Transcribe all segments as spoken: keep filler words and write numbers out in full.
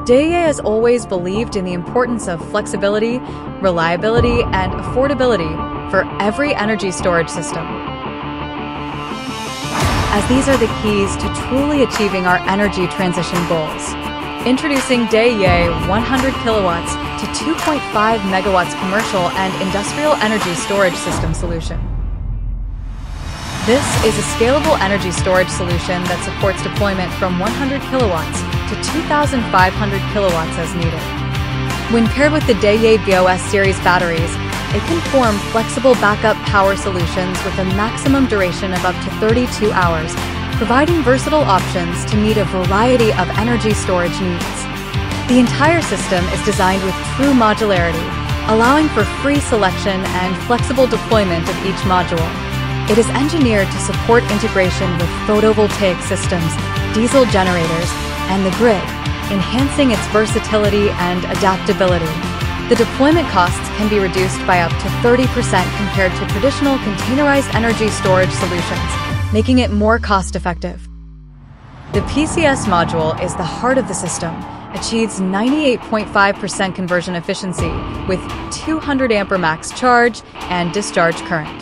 Deye has always believed in the importance of flexibility, reliability, and affordability for every energy storage system, as these are the keys to truly achieving our energy transition goals. Introducing Deye one hundred kilowatts to two point five megawatts commercial and industrial energy storage system solution. This is a scalable energy storage solution that supports deployment from one hundred kilowatts to two thousand five hundred kilowatts as needed. When paired with the Deye B O S series batteries, it can form flexible backup power solutions with a maximum duration of up to thirty-two hours, providing versatile options to meet a variety of energy storage needs. The entire system is designed with true modularity, allowing for free selection and flexible deployment of each module. It is engineered to support integration with photovoltaic systems, diesel generators, and the grid, enhancing its versatility and adaptability. The deployment costs can be reduced by up to thirty percent compared to traditional containerized energy storage solutions, making it more cost-effective. The P C S module is the heart of the system, achieves ninety-eight point five percent conversion efficiency with two hundred ampere max charge and discharge current.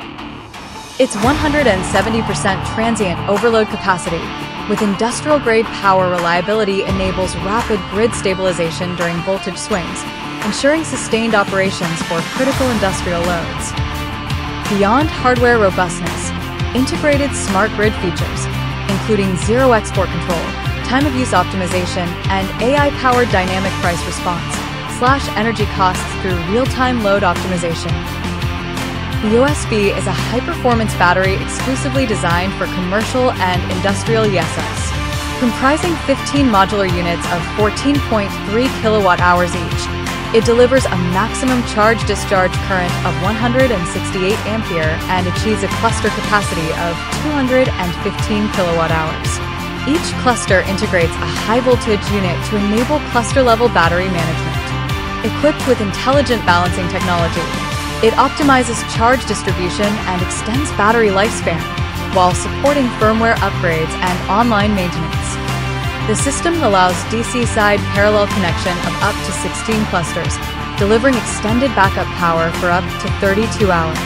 Its one hundred seventy percent transient overload capacity with industrial-grade power reliability enables rapid grid stabilization during voltage swings, ensuring sustained operations for critical industrial loads. Beyond hardware robustness, integrated smart grid features, including zero export control, time-of-use optimization, and A I-powered dynamic price response, slash energy costs through real-time load optimization. The B O S B is a high-performance battery exclusively designed for commercial and industrial E S S. Comprising fifteen modular units of fourteen point three kilowatt hours each, it delivers a maximum charge-discharge current of one hundred sixty-eight ampere and achieves a cluster capacity of two hundred fifteen kilowatt hours. Each cluster integrates a high-voltage unit to enable cluster-level battery management. Equipped with intelligent balancing technology, it optimizes charge distribution and extends battery lifespan, while supporting firmware upgrades and online maintenance. The system allows D C side parallel connection of up to sixteen clusters, delivering extended backup power for up to thirty-two hours.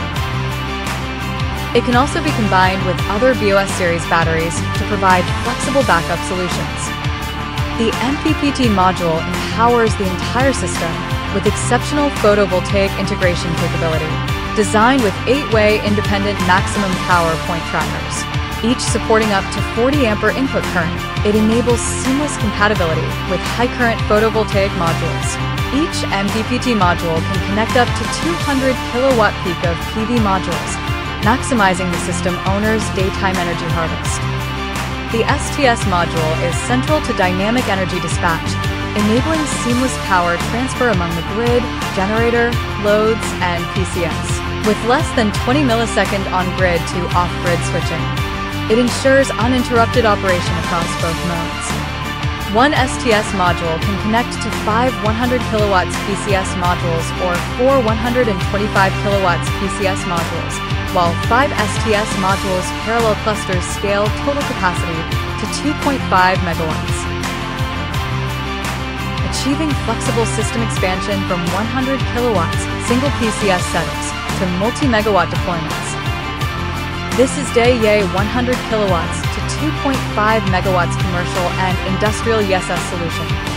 It can also be combined with other B O S series batteries to provide flexible backup solutions. The M P P T module empowers the entire system with exceptional photovoltaic integration capability, designed with eight-way independent maximum power point trackers, each supporting up to forty ampere input current. It enables seamless compatibility with high-current photovoltaic modules. Each M P P T module can connect up to two hundred kilowatt peak of P V modules, maximizing the system owner's daytime energy harvest. The S T S module is central to dynamic energy dispatch, enabling seamless power transfer among the grid, generator, loads, and P C S. With less than twenty millisecond on-grid to off-grid switching, it ensures uninterrupted operation across both modes. One S T S module can connect to five one hundred kilowatts P C S modules or four one hundred twenty-five kilowatts P C S modules, while five S T S modules parallel clusters scale total capacity to two point five megawatts. Achieving flexible system expansion from one hundred kilowatts single P C S setups to multi-megawatt deployments. This is Deye one hundred kilowatts to two point five megawatts commercial and industrial E S S solution.